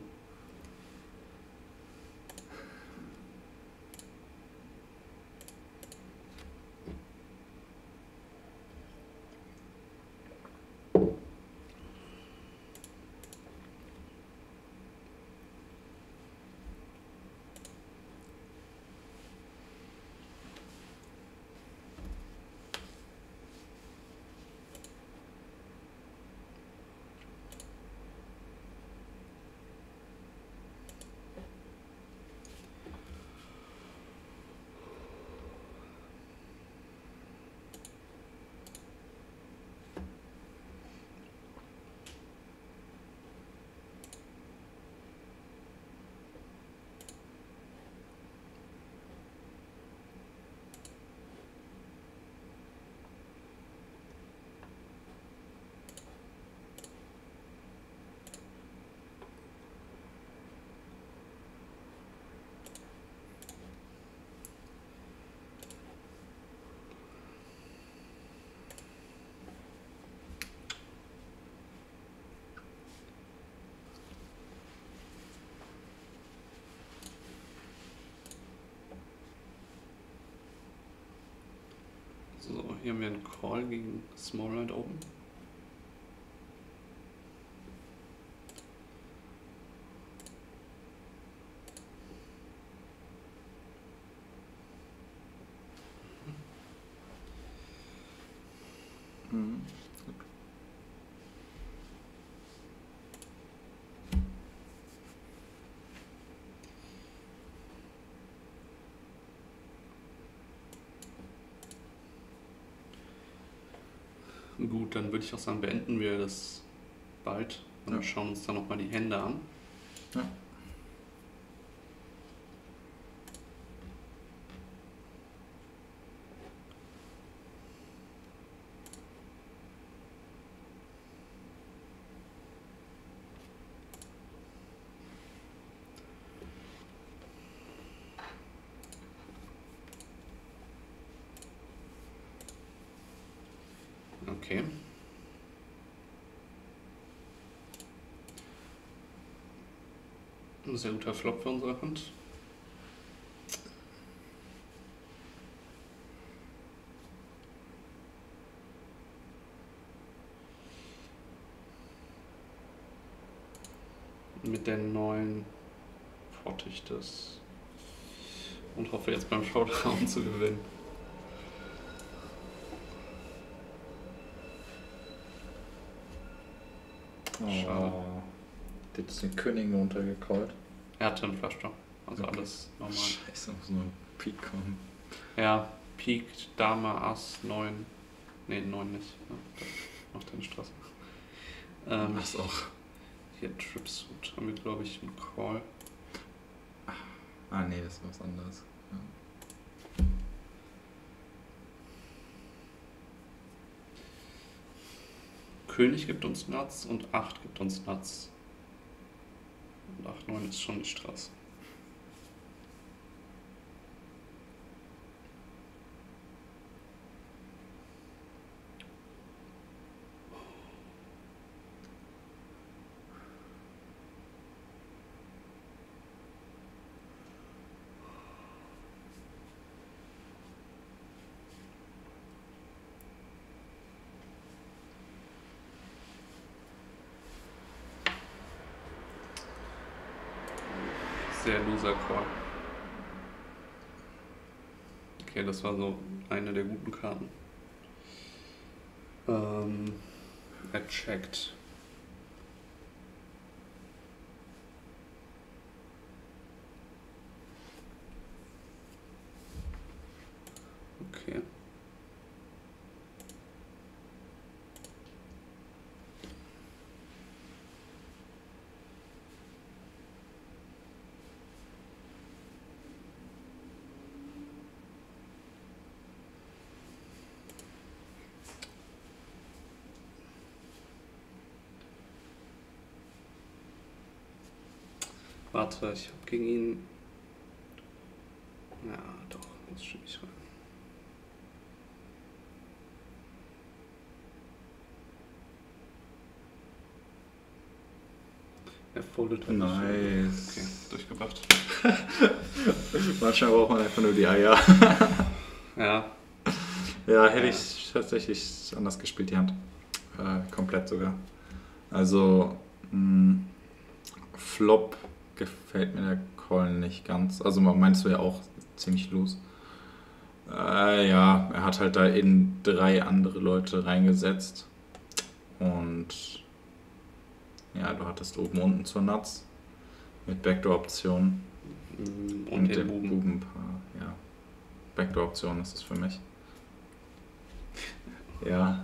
So, hier haben wir einen Call gegen Small Blind Open. Gut, dann würde ich auch sagen, beenden wir das bald und schauen uns dann nochmal die Hände an. Ja. Okay. Ein sehr guter Flop für unsere Hand. Mit der 9 potte ich das und hoffe jetzt beim Showdown zu gewinnen. Schade. Der hat den König runtergecallt. Er hatte einen Flushdraw, also alles normal. Scheiße, muss nur ein Pik kommen. Ja, Pik, Dame, Ass, 9. Ne, 9 nicht. Ja, noch den Straße. Das auch. Hier Tripsuit haben wir, glaube ich, einen Call. Ah, nee, das ist was anderes. Ja. König gibt uns Nuts und 8 gibt uns Nuts. Und 8, 9 ist schon die Straße. Sehr loser Call. Okay, das war so eine der guten Karten. Er checkt. Okay. Warte, ich habe gegen ihn. Ja, doch, das stimmt nicht rein. Er foldet halt nicht. Nice. Okay, durchgebracht. Manchmal braucht man einfach nur die Eier. Ja, Ja, hätte ich tatsächlich anders gespielt, die Hand. Komplett sogar. Also, Flop gefällt mir der Call nicht ganz. Also, meinst du ja auch ziemlich loose. Ja, er hat halt da in 3 andere Leute reingesetzt. Und ja, du hattest oben unten zur Nuts mit Backdoor-Optionen und dem den Buben. Bubenpaar. Ja, Backdoor-Option ist es für mich. Ja,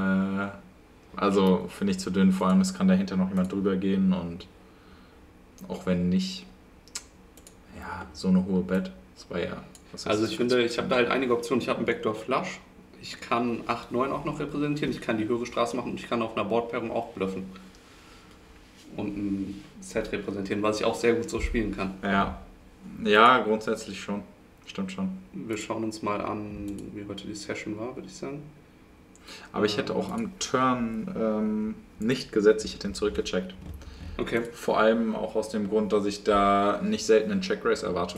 also finde ich zu dünn, vor allem es kann dahinter noch jemand drüber gehen und auch wenn nicht, ja, so eine hohe Bet, das war ja... was Also ist ich das? finde, ich habe da halt einige Optionen. Ich habe einen Backdoor Flush. Ich kann 8-9 auch noch repräsentieren. Ich kann die höhere Straße machen und ich kann auf einer Boardpairung auch bluffen. Und ein Set repräsentieren, was ich auch sehr gut so spielen kann. Ja, grundsätzlich schon, stimmt schon. Wir schauen uns mal an, wie heute die Session war, würde ich sagen. Aber ich hätte auch am Turn nicht gesetzt, ich hätte ihn zurückgecheckt. Okay. Vor allem auch aus dem Grund, dass ich da nicht selten einen Check Raise erwarte.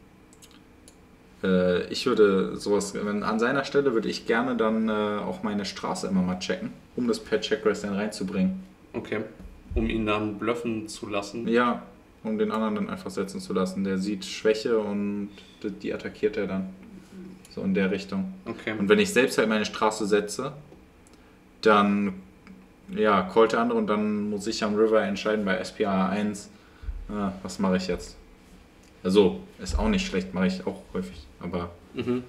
Ich würde sowas, an seiner Stelle würde ich gerne dann auch meine Straße immer mal checken, um das per Check Raise dann reinzubringen. Okay. Um ihn dann bluffen zu lassen. Ja, um den anderen dann einfach setzen zu lassen. Der sieht Schwäche und die attackiert er dann. So in der Richtung. Okay. Und wenn ich selbst halt meine Straße setze, dann ja, callt der andere und dann muss ich am River entscheiden bei SPA 1, was mache ich jetzt? Also, ist auch nicht schlecht, mache ich auch häufig, aber... Mhm.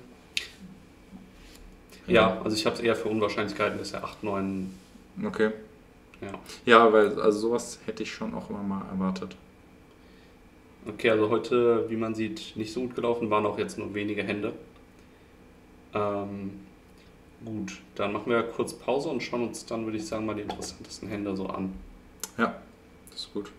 Ja, also ich habe es eher für unwahrscheinlich gehalten, dass er 8-9... Okay. Ja. Ja, weil also sowas hätte ich schon auch immer mal erwartet. Okay, also heute, wie man sieht, nicht so gut gelaufen, waren auch jetzt nur wenige Hände. Gut, dann machen wir kurz Pause und schauen uns dann, würde ich sagen, mal die interessantesten Hände so an. Ja, das ist gut.